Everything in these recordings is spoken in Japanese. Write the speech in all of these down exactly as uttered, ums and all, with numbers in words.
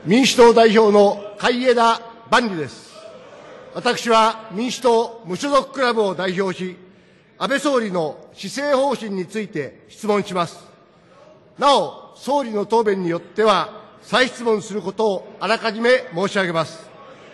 民主党代表の海江田万里です。私は民主党無所属クラブを代表し、安倍総理の施政方針について質問します。なお、総理の答弁によっては、再質問することをあらかじめ申し上げます。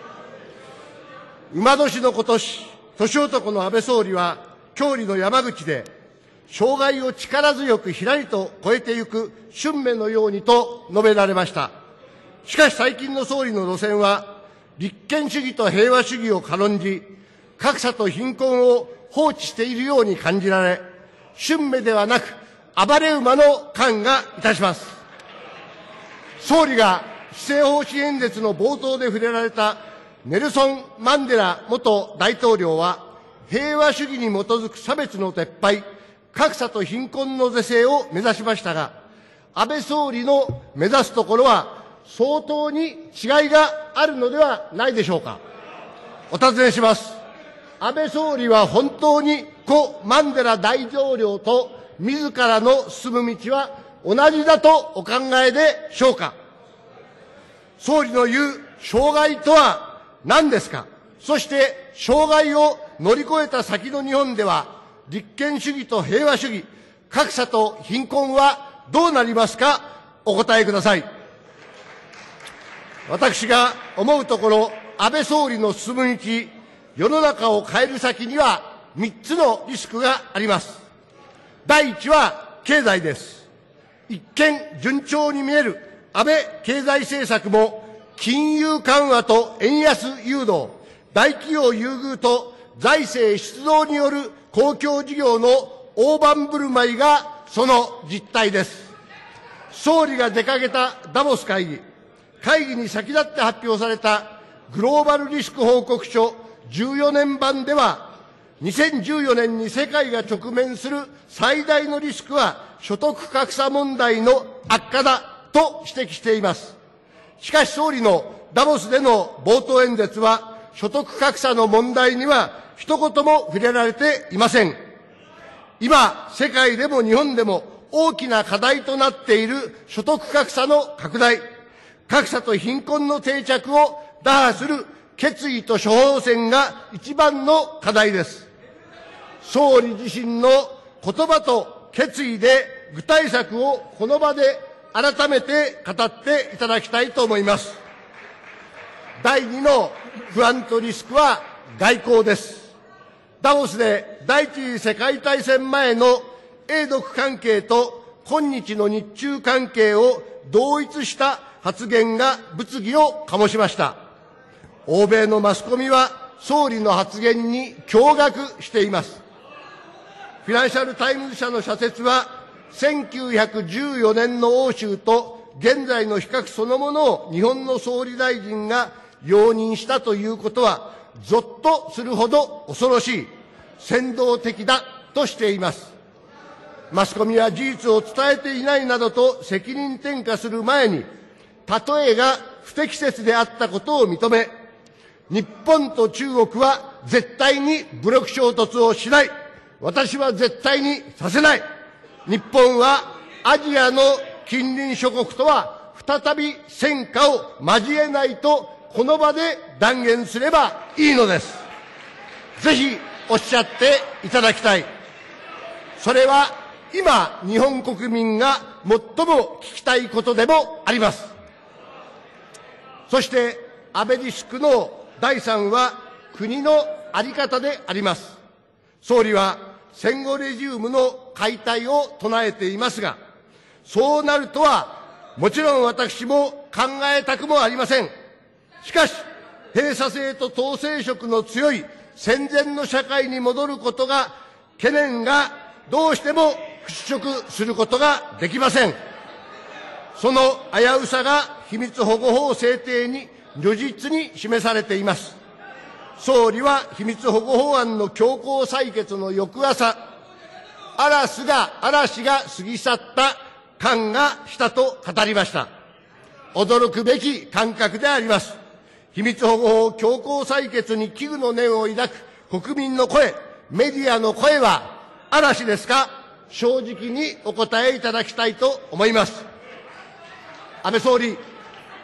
馬年の今年、年男の安倍総理は、郷里の山口で、障害を力強くひらりと越えてゆく春芽のようにと述べられました。しかし最近の総理の路線は、立憲主義と平和主義を軽んじ、格差と貧困を放置しているように感じられ、春芽ではなく、暴れ馬の感がいたします。総理が施政方針演説の冒頭で触れられたネルソン・マンデラ元大統領は、平和主義に基づく差別の撤廃、格差と貧困の是正を目指しましたが、安倍総理の目指すところは相当に違いがあるのではないでしょうか。お尋ねします。安倍総理は本当に故マンデラ大統領と自らの進む道は同じだとお考えでしょうか。総理の言う障害とは何ですか。そして障害を乗り越えた先の日本では、立憲主義と平和主義、格差と貧困はどうなりますか。お答えください。私が思うところ、安倍総理の進む道、世の中を変える先にはみっつのリスクがあります。第一は経済です。一見順調に見える安倍経済政策も、金融緩和と円安誘導、大企業優遇と財政出動による公共事業の大盤振る舞いがその実態です。総理が出かけたダボス会議、会議に先立って発表されたグローバルリスク報告書じゅうよねん版では、にせんじゅうよねんに世界が直面する最大のリスクは所得格差問題の悪化だと指摘しています。しかし総理のダボスでの冒頭演説は、所得格差の問題には一言も触れられていません。今、世界でも日本でも大きな課題となっている所得格差の拡大、格差と貧困の定着を打破する決意と処方箋が一番の課題です。総理自身の言葉と決意で具体策をこの場で改めて語っていただきたいと思います。第二の不安とリスクは外交です。ダボスで第一次世界大戦前の英独関係と今日の日中関係を同一した発言が物議を醸しました。欧米のマスコミは総理の発言に驚愕しています。フィナンシャルタイムズ社の社説は、せんきゅうひゃくじゅうよねんの欧州と現在の比較そのものを日本の総理大臣が容認したということは、ぞっとするほど恐ろしい、扇動的だとしています。マスコミは事実を伝えていないなどと責任転嫁する前に、例えが不適切であったことを認め、日本と中国は絶対に武力衝突をしない。私は絶対にさせない。日本はアジアの近隣諸国とは再び戦火を交えないとこの場で断言すればいいのです。ぜひおっしゃっていただきたい。それは今日本国民が最も聞きたいことでもあります。そして安倍リスクのだいさんは国の在り方であります。総理は戦後レジウムの解体を唱えていますが、そうなるとはもちろん私も考えたくもありません。しかし、閉鎖性と統制色の強い戦前の社会に戻ることが、懸念がどうしても払拭することができません。その危うさが秘密保護法制定に如実に示されています。総理は秘密保護法案の強行採決の翌朝、嵐が、嵐が過ぎ去った感がしたと語りました。驚くべき感覚であります。秘密保護法強行採決に危惧の念を抱く国民の声、メディアの声は嵐ですか。正直にお答えいただきたいと思います。安倍総理、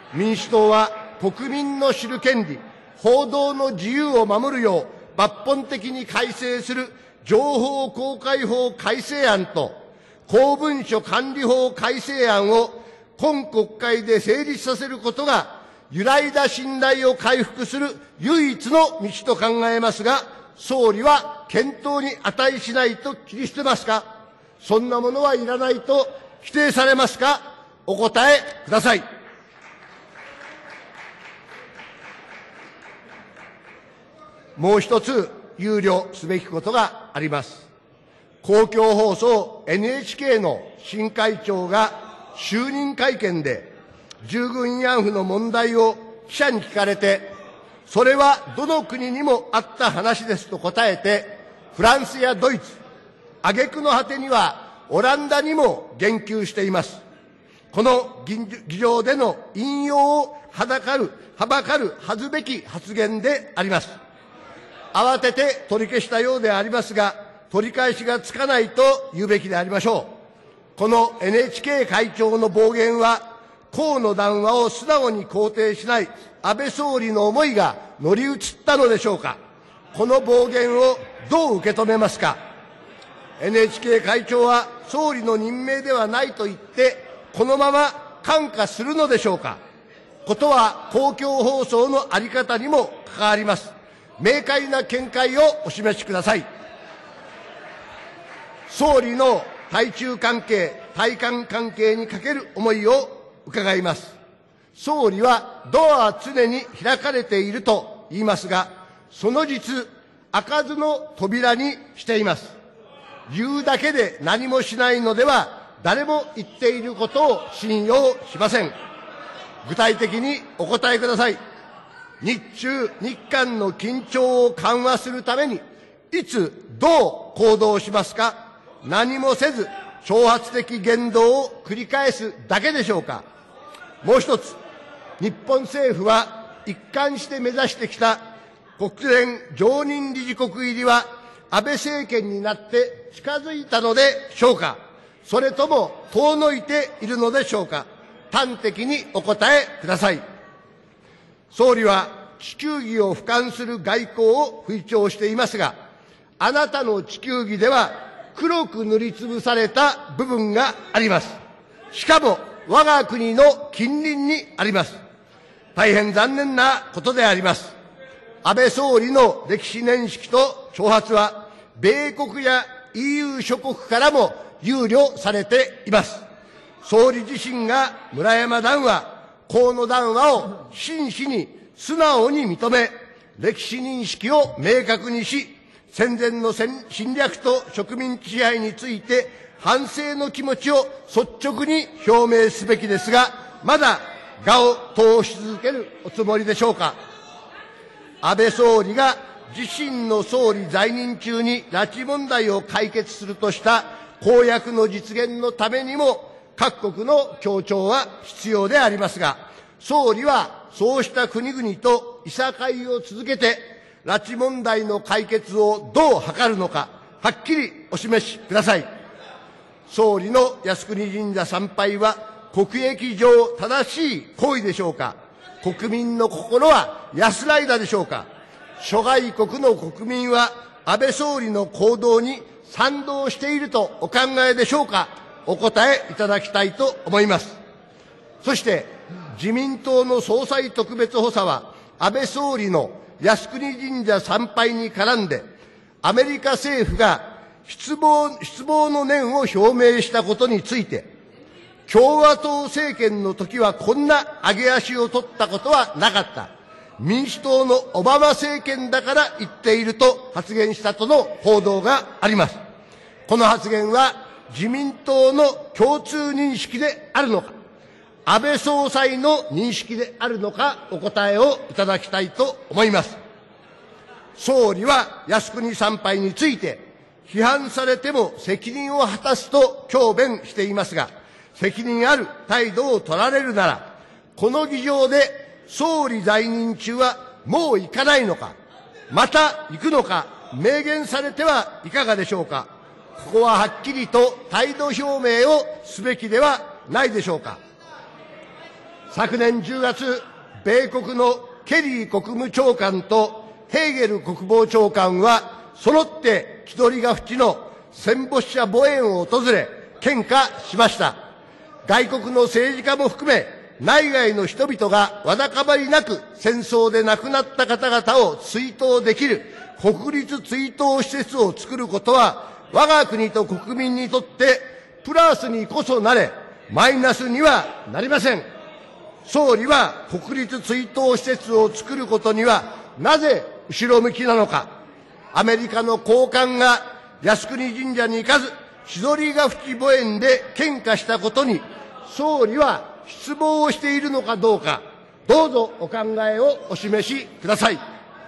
民主党は国民の知る権利、報道の自由を守るよう抜本的に改正する情報公開法改正案と公文書管理法改正案を今国会で成立させることが揺らいだ信頼を回復する唯一の道と考えますが、総理は検討に値しないと切り捨てますか？そんなものはいらないと否定されますか？お答えください。もう一つ憂慮すべきことがあります。公共放送 エヌエイチケー の新会長が就任会見で従軍慰安婦の問題を記者に聞かれて、それはどの国にもあった話ですと答えて、フランスやドイツ、挙句の果てにはオランダにも言及しています。この議場での引用をはだかる、はばかる恥ずべき発言であります。慌てて取り消したようでありますが、取り返しがつかないと言うべきでありましょう。この エヌエイチケー 会長の暴言は、河野談話を素直に肯定しない安倍総理の思いが乗り移ったのでしょうか。この暴言をどう受け止めますか。 エヌエイチケー 会長は総理の任命ではないと言って、このまま看過するのでしょうか。ことは公共放送の在り方にも関わります。明快な見解をお示しください。総理の対中関係、対韓関係にかける思いを伺います。総理はドアは常に開かれていると言いますが、その実、開かずの扉にしています。言うだけで何もしないのでは、誰も言っていることを信用しません。具体的にお答えください。日中、日韓の緊張を緩和するために、いつ、どう行動しますか。何もせず、挑発的言動を繰り返すだけでしょうか。もう一つ、日本政府は一貫して目指してきた国連常任理事国入りは、安倍政権になって近づいたのでしょうか。それとも遠のいているのでしょうか。端的にお答えください。総理は地球儀を俯瞰する外交を吹聴していますが、あなたの地球儀では黒く塗りつぶされた部分があります。しかも我が国の近隣にあります。大変残念なことであります。安倍総理の歴史念識と挑発は、米国や イーユー 諸国からも憂慮されています。総理自身が村山談話、河野談話を真摯に素直に認め、歴史認識を明確にし、戦前の侵略と植民地支配について反省の気持ちを率直に表明すべきですが、まだ我を通し続けるおつもりでしょうか。安倍総理が自身の総理在任中に拉致問題を解決するとした公約の実現のためにも、各国の協調は必要でありますが、総理はそうした国々といさかいを続けて、拉致問題の解決をどう図るのか、はっきりお示しください。総理の靖国神社参拝は、国益上正しい行為でしょうか。国民の心は安らいだでしょうか。諸外国の国民は、安倍総理の行動に賛同しているとお考えでしょうか。お答えいただきたいと思います。そして、自民党の総裁特別補佐は、安倍総理の靖国神社参拝に絡んで、アメリカ政府が失望、失望の念を表明したことについて、共和党政権の時はこんな上げ足を取ったことはなかった。民主党のオバマ政権だから言っていると発言したとの報道があります。この発言は自民党の共通認識であるのか、安倍総裁の認識であるのか、お答えをいただきたいと思います。総理は靖国参拝について、批判されても責任を果たすと強弁していますが、責任ある態度を取られるなら、この議場で総理在任中はもう行かないのか、また行くのか、明言されてはいかがでしょうか。ここははっきりと態度表明をすべきではないでしょうか。 昨年じゅうがつ、米国のケリー国務長官とヘーゲル国防長官は、揃って千鳥ヶ淵の戦没者墓苑を訪れ、献花しました。外国の政治家も含め、内外の人々がわだかまりなく戦争で亡くなった方々を追悼できる国立追悼施設を作ることは、我が国と国民にとってプラスにこそなれ、マイナスにはなりません。総理は国立追悼施設を作ることにはなぜ後ろ向きなのか。アメリカの高官が靖国神社に行かず、千鳥ヶ淵墓苑で献花したことに、総理は失望をしているのかどうか、どうぞお考えをお示しください。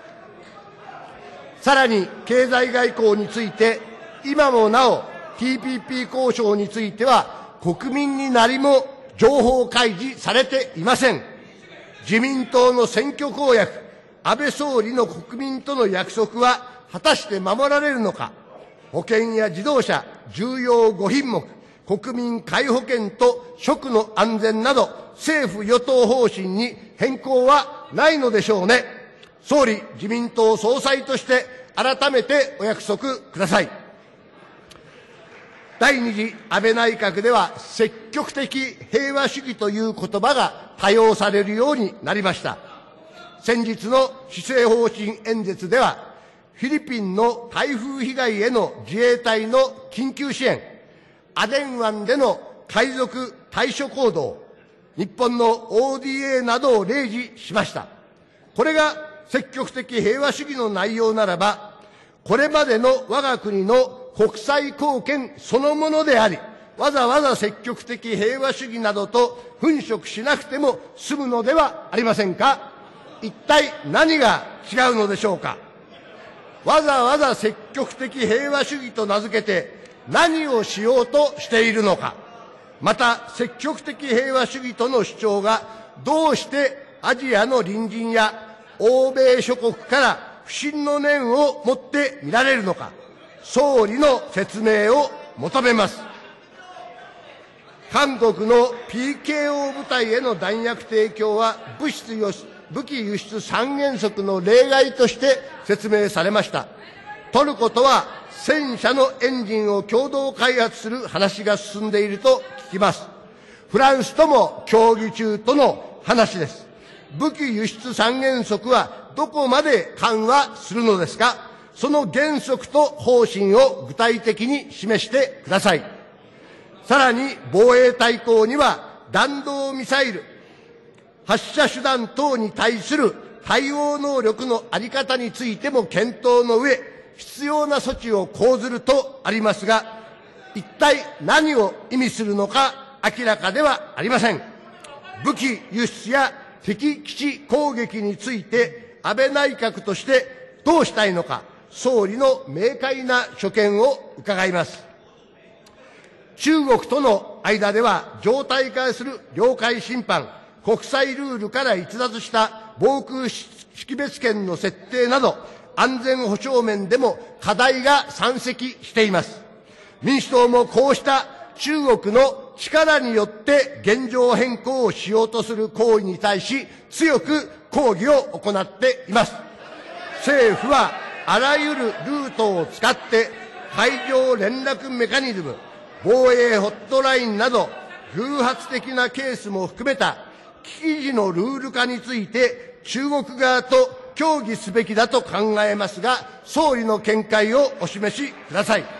さらに、経済外交について、今もなお ティーピーピー 交渉については、国民に何も情報開示されていません。自民党の選挙公約、安倍総理の国民との約束は果たして守られるのか。保険や自動車、重要ご品目、国民皆保険と食の安全など、政府与党方針に変更はないのでしょうね。総理、自民党総裁として改めてお約束ください。第二次安倍内閣では、積極的平和主義という言葉が多用されるようになりました。先日の施政方針演説では、フィリピンの台風被害への自衛隊の緊急支援、アデン湾での海賊対処行動、日本の オーディーエー などを例示しました。これが積極的平和主義の内容ならば、これまでの我が国の国際貢献そのものであり、わざわざ積極的平和主義などと粉飾しなくても済むのではありませんか。一体何が違うのでしょうか。わざわざ積極的平和主義と名付けて何をしようとしているのか。また、積極的平和主義との主張がどうしてアジアの隣人や欧米諸国から不信の念を持って見られるのか、総理の説明を求めます。韓国の ピーケーオー 部隊への弾薬提供は物質輸出武器輸出三原則の例外として説明されました。トルコとは戦車のエンジンを共同開発する話が進んでいると聞きます。フランスとも協議中との話です。武器輸出三原則はどこまで緩和するのですか。その原則と方針を具体的に示してください。さらに防衛大綱には弾道ミサイル、発射手段等に対する対応能力の在り方についても検討の上、必要な措置を講ずるとありますが、一体何を意味するのか明らかではありません。武器輸出や敵基地攻撃について安倍内閣としてどうしたいのか、総理の明快な所見を伺います。中国との間では常態化する領海侵犯、国際ルールから逸脱した防空識別圏の設定など、安全保障面でも課題が山積しています。民主党もこうした中国の力によって現状変更をしようとする行為に対し強く抗議を行っています。政府はあらゆるルートを使って海上連絡メカニズム、防衛ホットラインなど偶発的なケースも含めた危機時のルール化について中国側と協議すべきだと考えますが、総理の見解をお示しください。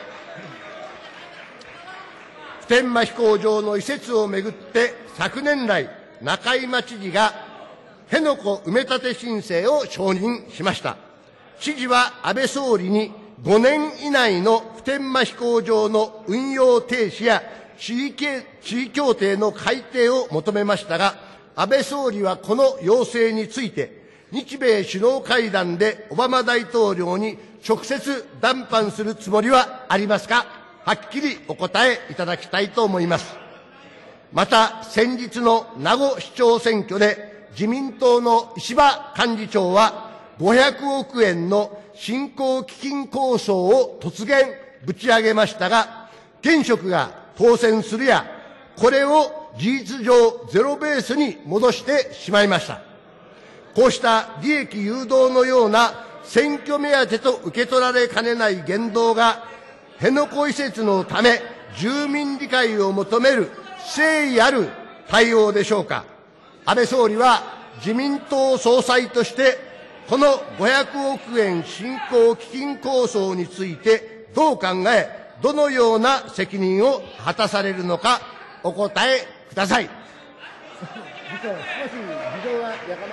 普天間飛行場の移設をめぐって昨年来、中井真知事が辺野古埋め立て申請を承認しました。知事は安倍総理にごねん以内の普天間飛行場の運用停止や地位協定の改定を求めましたが、安倍総理はこの要請について、日米首脳会談でオバマ大統領に直接談判するつもりはありますか。はっきりお答えいただきたいと思います。また、先日の名護市長選挙で自民党の石破幹事長はごひゃくおくえんの振興基金構想を突然ぶち上げましたが、現職が当選するや、これを事実上ゼロベースに戻してしまいました。こうした利益誘導のような選挙目当てと受け取られかねない言動が、辺野古移設のため住民理解を求める誠意ある対応でしょうか。安倍総理は自民党総裁として、このごひゃくおくえん振興基金構想についてどう考え、どのような責任を果たされるのか、お答えください。議長、少し議場がやかましいですから、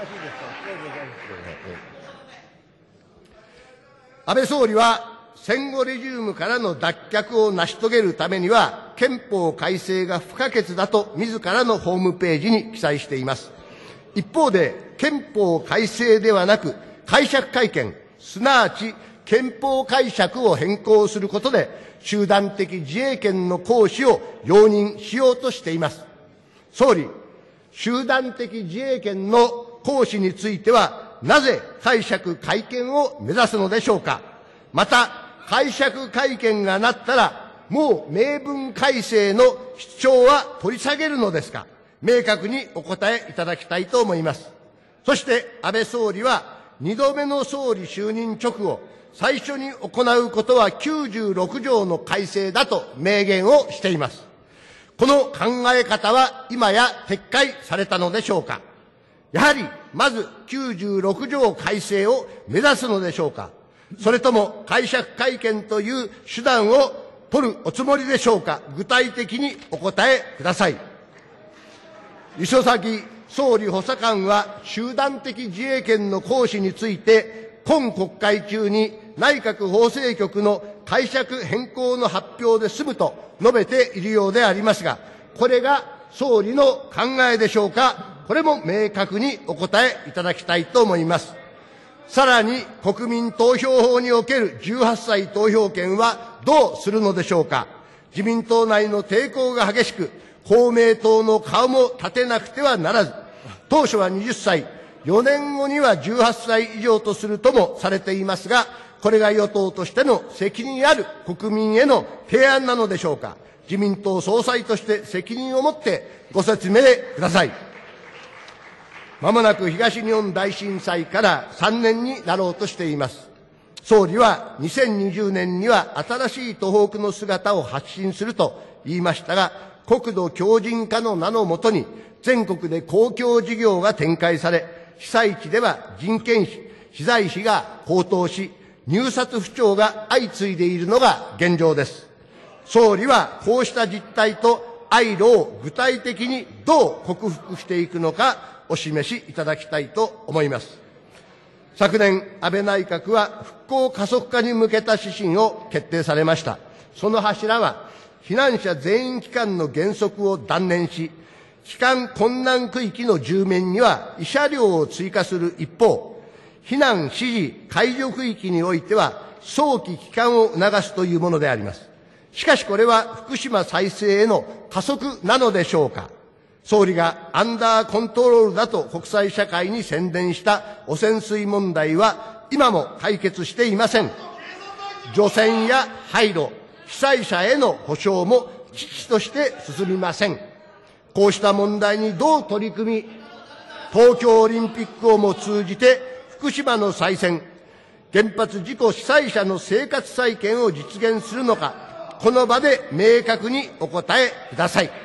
安倍総理は、戦後レジウムからの脱却を成し遂げるためには、憲法改正が不可欠だと自らのホームページに記載しています。一方で、憲法改正ではなく、解釈改憲、すなわち憲法解釈を変更することで、集団的自衛権の行使を容認しようとしています。総理、集団的自衛権の行使については、なぜ解釈改憲を目指すのでしょうか。また、解釈改憲がなったら、もう明文改正の主張は取り下げるのですか。明確にお答えいただきたいと思います。そして、安倍総理は、二度目の総理就任直後、最初に行うことはきゅうじゅうろく条の改正だと明言をしています。この考え方は今や撤回されたのでしょうか。やはり、まずきゅうじゅうろく条改正を目指すのでしょうか。それとも解釈改憲という手段を取るおつもりでしょうか。具体的にお答えください。磯崎総理補佐官は集団的自衛権の行使について、今国会中に内閣法制局の解釈変更の発表で済むと述べているようでありますが、これが総理の考えでしょうか。これも明確にお答えいただきたいと思います。さらに、国民投票法におけるじゅうはっさい投票権はどうするのでしょうか。自民党内の抵抗が激しく、公明党の顔も立てなくてはならず、当初ははたち、よねんごにはじゅうはっさい以上とするともされていますが、これが与党としての責任ある国民への提案なのでしょうか。自民党総裁として責任を持ってご説明ください。まもなく東日本大震災からさんねんになろうとしています。総理はにせんにじゅうねんには新しい東北の姿を発信すると言いましたが、国土強靭化の名のもとに全国で公共事業が展開され、被災地では人件費、資材費が高騰し、入札不調が相次いでいるのが現状です。総理はこうした実態と相路を具体的にどう克服していくのかお示しいただきたいと思います。昨年、安倍内閣は復興加速化に向けた指針を決定されました。その柱は、避難者全員帰還の原則を断念し、帰還困難区域の住民には慰謝料を追加する一方、避難指示解除区域においては早期帰還を促すというものであります。しかしこれは福島再生への加速なのでしょうか。総理がアンダーコントロールだと国際社会に宣伝した汚染水問題は今も解決していません。除染や廃炉、被災者への補償も遅々として進みません。こうした問題にどう取り組み、東京オリンピックをも通じて福島の再選、原発事故被災者の生活再建を実現するのか、この場で明確にお答えください。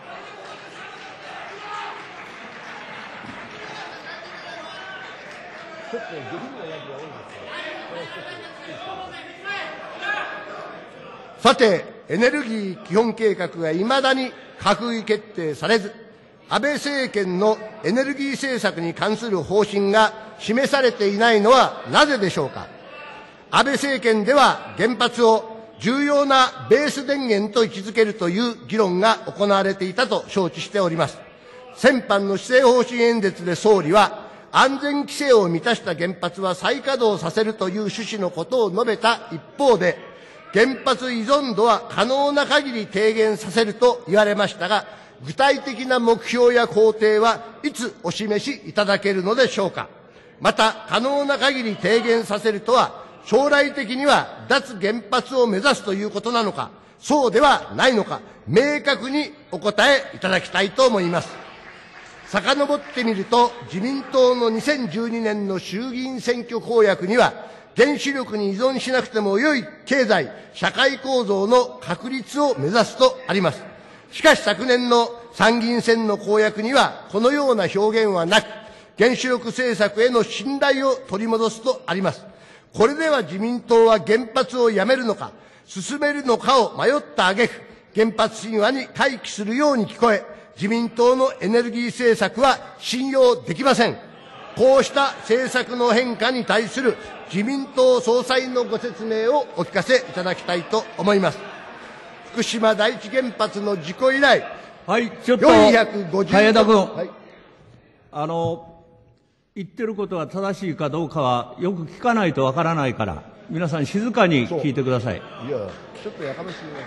さて、エネルギー基本計画がいまだに閣議決定されず、安倍政権のエネルギー政策に関する方針が示されていないのはなぜでしょうか。安倍政権では原発を重要なベース電源と位置づけるという議論が行われていたと承知しております。先般の施政方針演説で総理は、安全規制を満たした原発は再稼働させるという趣旨のことを述べた一方で、原発依存度は可能な限り低減させると言われましたが、具体的な目標や工程はいつお示しいただけるのでしょうか。また、可能な限り低減させるとは、将来的には脱原発を目指すということなのか、 そうではないのか、明確にお答えいただきたいと思います。遡ってみると、自民党のにせんじゅうにねんの衆議院選挙公約には、原子力に依存しなくても良い経済、社会構造の確立を目指すとあります。しかし昨年の参議院選の公約には、このような表現はなく、原子力政策への信頼を取り戻すとあります。これでは自民党は原発をやめるのか、進めるのかを迷った挙句、原発神話に回帰するように聞こえ、自民党のエネルギー政策は信用できません。こうした政策の変化に対する自民党総裁のご説明をお聞かせいただきたいと思います。福島第一原発の事故以来、 はい、ちょっと、 よんひゃくごじゅう海江田君、 はい、 あの、言ってることは正しいかどうかはよく聞かないとわからないから、皆さん静かに聞いてください。いや、ちょっとやかましいな。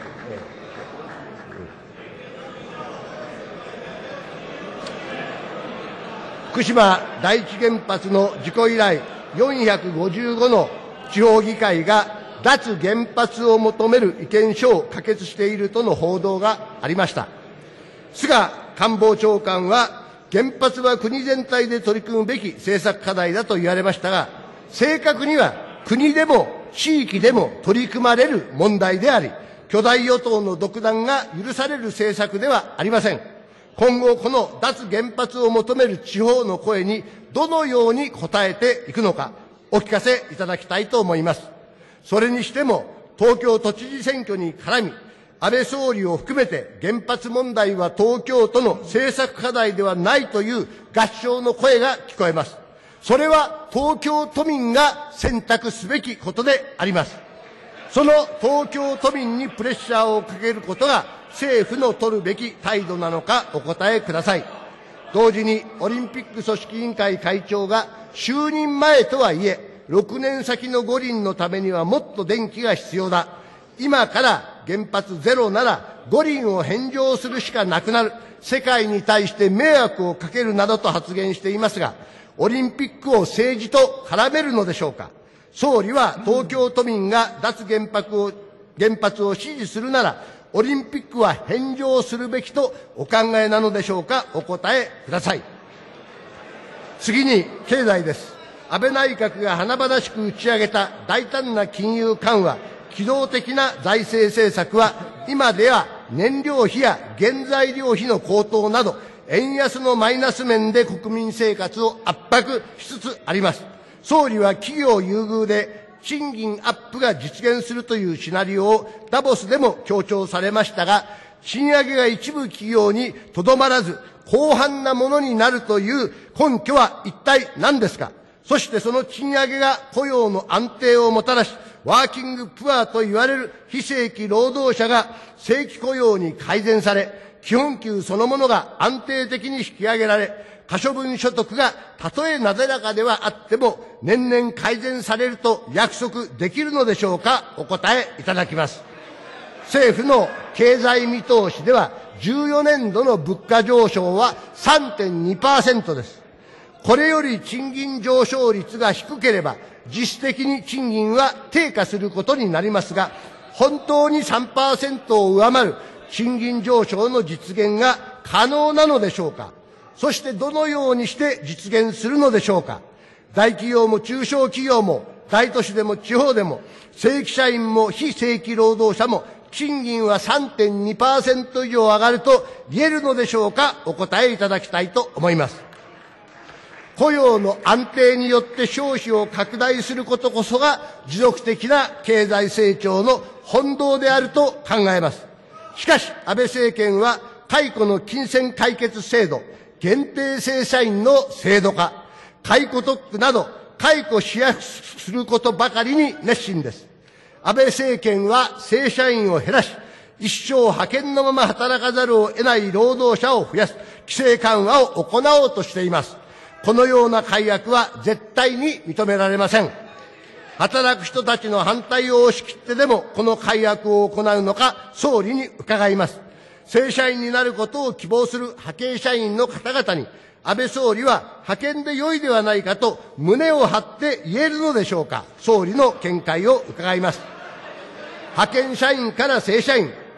福島第一原発の事故以来、よんひゃくごじゅうごの地方議会が脱原発を求める意見書を可決しているとの報道がありました。菅官房長官は、原発は国全体で取り組むべき政策課題だと言われましたが、正確には国でも地域でも取り組まれる問題であり、巨大与党の独断が許される政策ではありません。今後、この脱原発を求める地方の声にどのように応えていくのか、お聞かせいただきたいと思います。それにしても、東京都知事選挙に絡み、安倍総理を含めて原発問題は東京都の政策課題ではないという合唱の声が聞こえます。それは東京都民が選択すべきことであります。その東京都民にプレッシャーをかけることが政府の取るべき態度なのかお答えください。同時にオリンピック組織委員会会長が就任前とはいえ、ろくねん先の五輪のためにはもっと電気が必要だ。今から原発ゼロなら五輪を返上するしかなくなる。世界に対して迷惑をかけるなどと発言していますが、オリンピックを政治と絡めるのでしょうか。総理は東京都民が脱原発を、原発を支持するなら、オリンピックは返上するべきとお考えなのでしょうか。お答えください。次に経済です。安倍内閣が華々しく打ち上げた大胆な金融緩和、機動的な財政政策は、今では燃料費や原材料費の高騰など、円安のマイナス面で国民生活を圧迫しつつあります。総理は企業優遇で賃金アップが実現するというシナリオをダボスでも強調されましたが、賃上げが一部企業にとどまらず、広範なものになるという根拠は一体何ですか。そしてその賃上げが雇用の安定をもたらし、ワーキングプアと言われる非正規労働者が正規雇用に改善され、基本給そのものが安定的に引き上げられ、可処分所得がたとえなだらかではあっても年々改善されると約束できるのでしょうか。お答えいただきます。政府の経済見通しではじゅうよねんどの物価上昇は さんてんにパーセント です。これより賃金上昇率が低ければ実質的に賃金は低下することになりますが、本当に さんパーセント を上回る賃金上昇の実現が可能なのでしょうか。そしてどのようにして実現するのでしょうか。大企業も中小企業も大都市でも地方でも正規社員も非正規労働者も賃金は さんてんにパーセント 以上上がると言えるのでしょうか。お答えいただきたいと思います。雇用の安定によって消費を拡大することこそが持続的な経済成長の本道であると考えます。しかし安倍政権は解雇の金銭解決制度、限定正社員の制度化、解雇特区など解雇しやすくすることばかりに熱心です。安倍政権は正社員を減らし、一生派遣のまま働かざるを得ない労働者を増やす規制緩和を行おうとしています。このような改悪は絶対に認められません。働く人たちの反対を押し切ってでもこの改悪を行うのか総理に伺います。正社員になることを希望する派遣社員の方々に安倍総理は派遣で良いではないかと胸を張って言えるのでしょうか。総理の見解を伺います。派遣社員から正社員、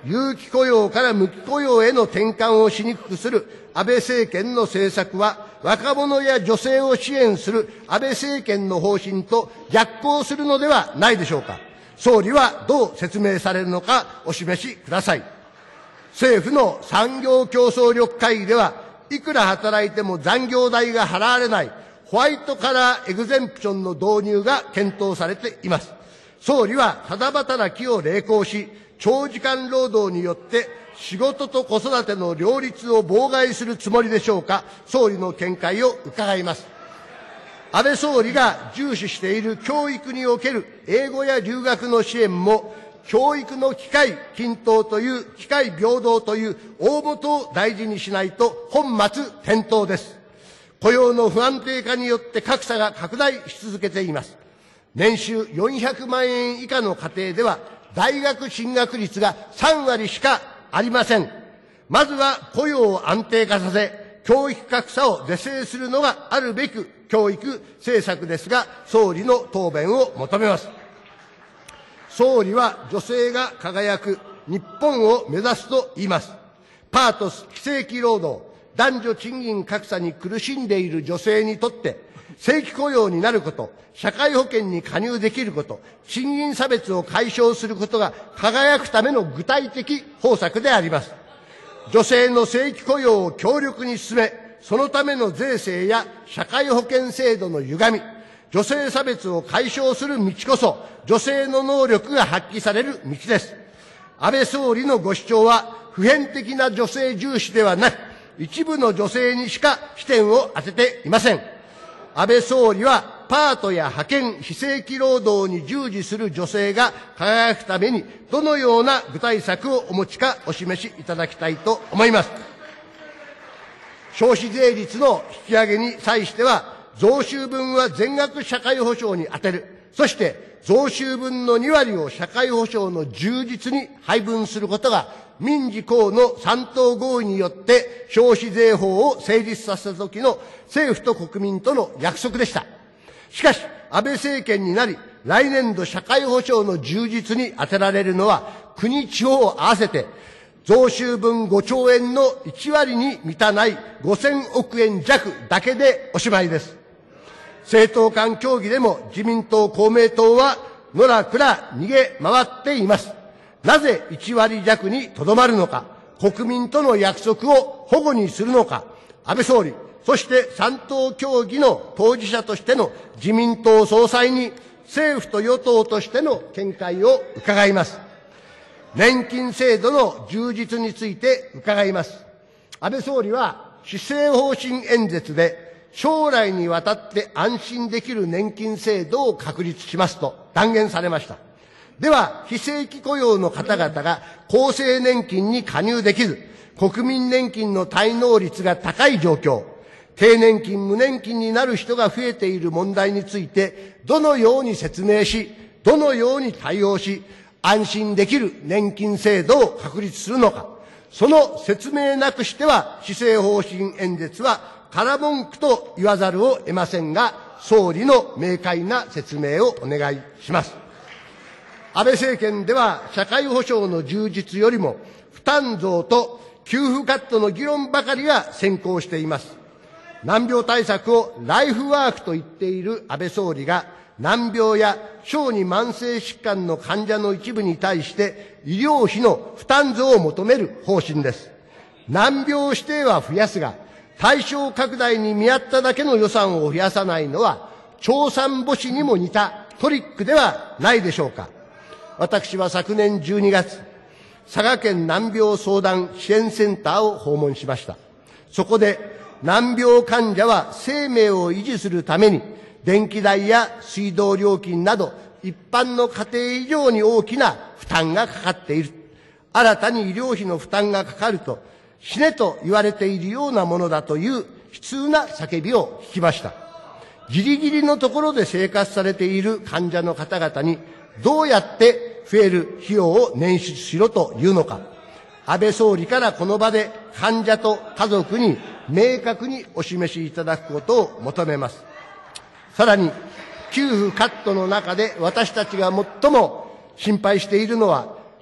有期雇用から無期雇用への転換をしにくくする安倍政権の政策は、若者や女性を支援する安倍政権の方針と逆行するのではないでしょうか。総理はどう説明されるのかお示しください。政府の産業競争力会議では、いくら働いても残業代が払われないホワイトカラーエグゼンプションの導入が検討されています。総理はただ働きを励行し、長時間労働によって仕事と子育ての両立を妨害するつもりでしょうか。総理の見解を伺います。安倍総理が重視している教育における英語や留学の支援も、教育の機会均等という、機会平等という大元を大事にしないと本末転倒です。雇用の不安定化によって格差が拡大し続けています。年収よんひゃくまんえん以下の家庭では、大学進学率がさんわりしかありません。まずは雇用を安定化させ、教育格差を是正するのがあるべく教育政策ですが、総理の答弁を求めます。総理は女性が輝く日本を目指すと言います。パート非正規労働、男女賃金格差に苦しんでいる女性にとって、正規雇用になること、社会保険に加入できること、賃金差別を解消することが輝くための具体的方策であります。女性の正規雇用を強力に進め、そのための税制や社会保険制度の歪み、女性差別を解消する道こそ、女性の能力が発揮される道です。安倍総理のご主張は、普遍的な女性重視ではなく、一部の女性にしか視点を当てていません。安倍総理は、パートや派遣、非正規労働に従事する女性が輝くために、どのような具体策をお持ちかお示しいただきたいと思います。消費税率の引き上げに際しては、増収分は全額社会保障に充てる。そして、増収分のにわりを社会保障の充実に配分することが、民事公の三党合意によって消費税法を成立させた時の政府と国民との約束でした。しかし、安倍政権になり、来年度社会保障の充実に充てられるのは、国地方を合わせて、増収分ごちょうえんのいちわりに満たないごせんおくえん弱だけでおしまいです。政党間協議でも自民党、公明党はのらくら逃げ回っています。なぜいちわり弱にとどまるのか、国民との約束を保護にするのか、安倍総理、そして三党協議の当事者としての自民党総裁に政府と与党としての見解を伺います。年金制度の充実について伺います。安倍総理は施政方針演説で、将来にわたって安心できる年金制度を確立しますと断言されました。では、非正規雇用の方々が厚生年金に加入できず、国民年金の滞納率が高い状況、低年金、無年金になる人が増えている問題について、どのように説明し、どのように対応し、安心できる年金制度を確立するのか、その説明なくしては、施政方針演説は空文句と言わざるを得ませんが、総理の明快な説明をお願いします。安倍政権では社会保障の充実よりも負担増と給付カットの議論ばかりが先行しています。難病対策をライフワークと言っている安倍総理が、難病や小児慢性疾患の患者の一部に対して医療費の負担増を求める方針です。難病指定は増やすが、対象拡大に見合っただけの予算を増やさないのは、調査母子にも似たトリックではないでしょうか。私は昨年じゅうにがつ、佐賀県難病相談支援センターを訪問しました。そこで、難病患者は生命を維持するために、電気代や水道料金など、一般の家庭以上に大きな負担がかかっている。新たに医療費の負担がかかると、死ねと言われているようなものだという悲痛な叫びを聞きました。ギリギリのところで生活されている患者の方々に、どうやって増える費用を捻出しろというのか、安倍総理からこの場で患者と家族に明確にお示しいただくことを求めます。さらに、給付カットの中で私たちが最も心配しているのは、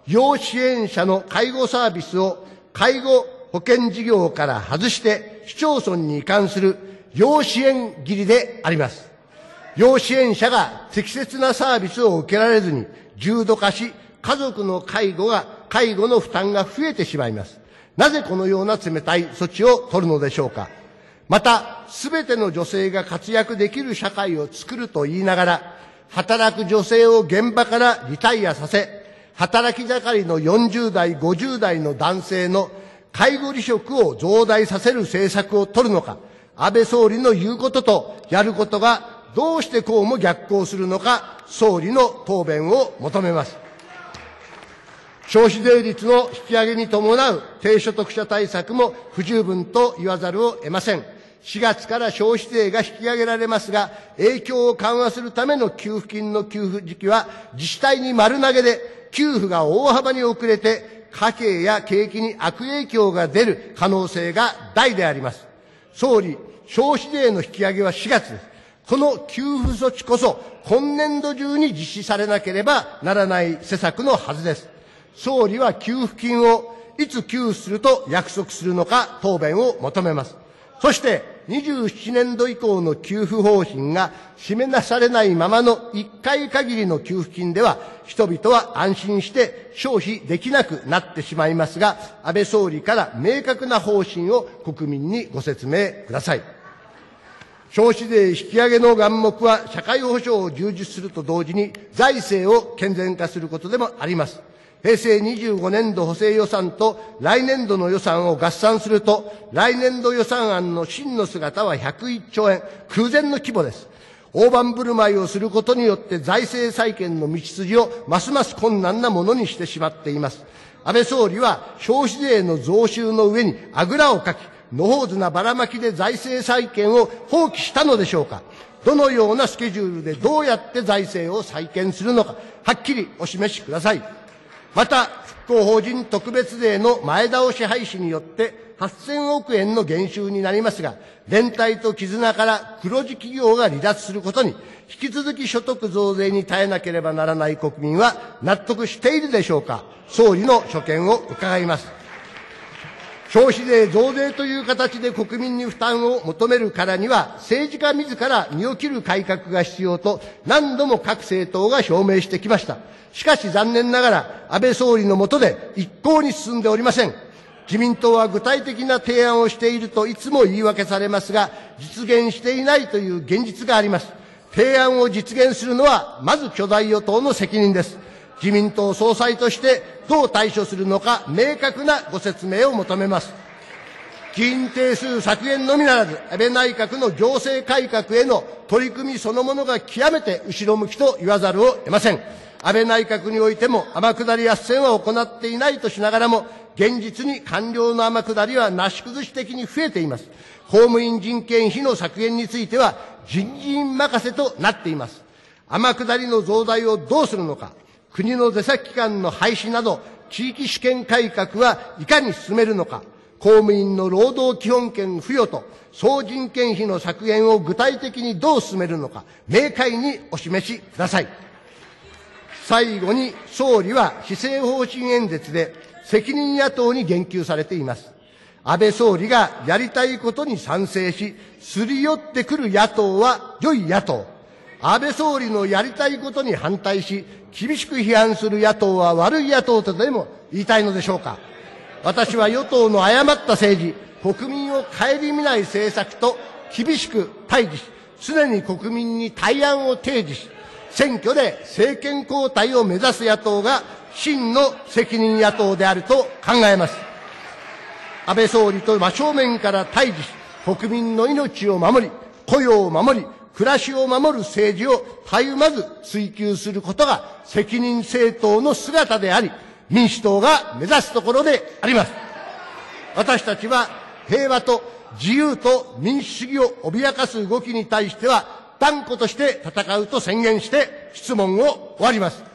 要支援者の介護サービスを介護保険事業から外して市町村に移管する要支援切りであります。要支援者が適切なサービスを受けられずに重度化し、家族の介護が、介護の負担が増えてしまいます。なぜこのような冷たい措置を取るのでしょうか。また、すべての女性が活躍できる社会を作ると言いながら、働く女性を現場からリタイアさせ、働き盛りのよんじゅう代、ごじゅう代の男性の介護離職を増大させる政策を取るのか、安倍総理の言うこととやることがどうしてこうも逆行するのか、総理の答弁を求めます。消費税率の引き上げに伴う低所得者対策も不十分と言わざるを得ません。しがつから消費税が引き上げられますが、影響を緩和するための給付金の給付時期は自治体に丸投げで、給付が大幅に遅れて、家計や景気に悪影響が出る可能性が大であります。総理、消費税の引き上げはしがつです。この給付措置こそ、今年度中に実施されなければならない施策のはずです。総理は給付金をいつ給付すると約束するのか答弁を求めます。そして、にじゅうななねんど以降の給付方針が示されないままのいっかい限りの給付金では、人々は安心して消費できなくなってしまいますが、安倍総理から明確な方針を国民にご説明ください。消費税引き上げの眼目は社会保障を充実すると同時に財政を健全化することでもあります。平成にじゅうごねんど補正予算と来年度の予算を合算すると、来年度予算案の真の姿はひゃくいっちょうえん、空前の規模です。大盤振る舞いをすることによって財政再建の道筋をますます困難なものにしてしまっています。安倍総理は消費税の増収の上にあぐらをかき、野放図なばらまきで財政再建を放棄したのでしょうか。どのようなスケジュールでどうやって財政を再建するのか、はっきりお示しください。また、復興法人特別税の前倒し廃止によってはっせんおくえんの減収になりますが、連帯と絆から黒字企業が離脱することに、引き続き所得増税に耐えなければならない国民は納得しているでしょうか。総理の所見を伺います。消費税増税という形で国民に負担を求めるからには、政治家自ら身を切る改革が必要と何度も各政党が表明してきました。しかし残念ながら、安倍総理の下で一向に進んでおりません。自民党は具体的な提案をしているといつも言い訳されますが、実現していないという現実があります。提案を実現するのは、まず巨大与党の責任です。自民党総裁としてどう対処するのか、明確なご説明を求めます。議員定数削減のみならず、安倍内閣の行政改革への取り組みそのものが極めて後ろ向きと言わざるを得ません。安倍内閣においても天下り斡旋は行っていないとしながらも、現実に官僚の天下りはなし崩し的に増えています。公務員人件費の削減については人事院任せとなっています。天下りの増大をどうするのか、国の出先機関の廃止など、地域主権改革はいかに進めるのか、公務員の労働基本権付与と総人件費の削減を具体的にどう進めるのか、明快にお示しください。最後に、総理は施政方針演説で責任野党に言及されています。安倍総理がやりたいことに賛成し、すり寄ってくる野党は良い野党。安倍総理のやりたいことに反対し、厳しく批判する野党は悪い野党とでも言いたいのでしょうか。私は与党の誤った政治、国民を顧みない政策と厳しく対峙し、常に国民に対案を提示し、選挙で政権交代を目指す野党が真の責任野党であると考えます。安倍総理と真正面から対峙し、国民の命を守り、雇用を守り、暮らしを守る政治をたゆまず追求することが責任政党の姿であり、民主党が目指すところであります。私たちは平和と自由と民主主義を脅かす動きに対しては断固として戦うと宣言して質問を終わります。